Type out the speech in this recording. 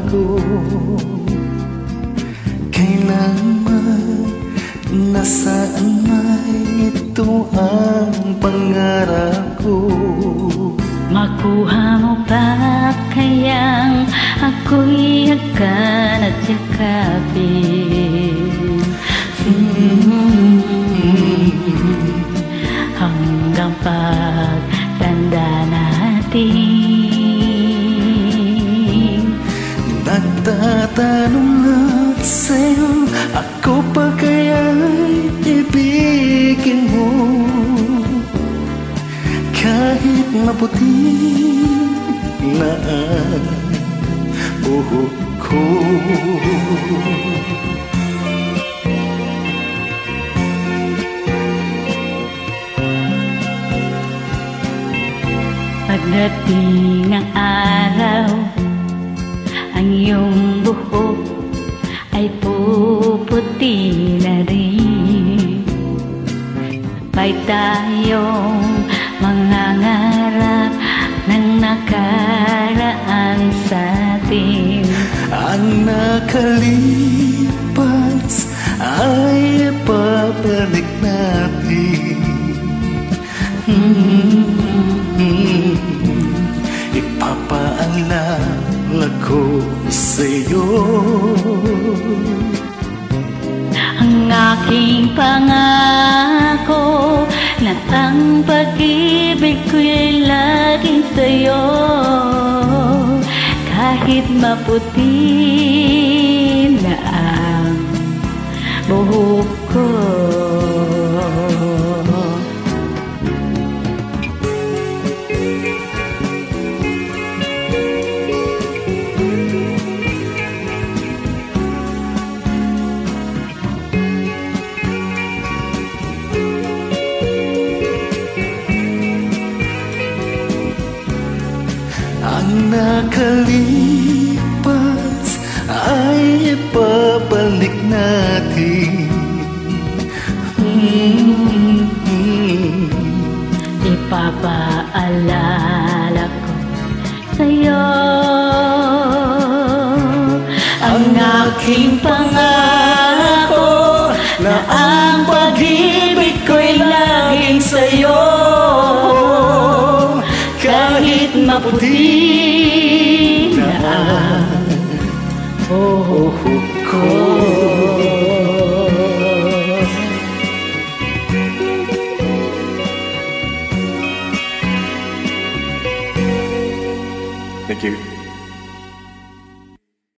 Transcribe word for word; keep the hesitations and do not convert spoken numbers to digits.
ko. Kailanman, nasaan may ito ang pangarap ko. Makuha mo ba kayang ako'y akan at yakapin? Hmm. Hanggang pagtanda natin. Nagtatanong na sa'yo, ako pa kaya'y ibigin mo? Kahit maputi na ang buhok ko. Pagdating ang araw, ang iyong buhok ay puputi na rin. Sabay tayong mangangarap ng nakaraan sa atin. Ang nakalipas ay babalik natin. Hmm, ipapaalala ko sa'yo ang aking pangako na ang pag-ibig ko'y laging sa'yo. Kahit maputi na ang buhok ko. Ang nakalipas ay ibabalik natin. Mm-hmm. Ipapaalala ko sa'yo ang aking pangako na ang pag-ibig ko'y laging sa'yo. Kahit maputi na ang buhok ko. Thank you.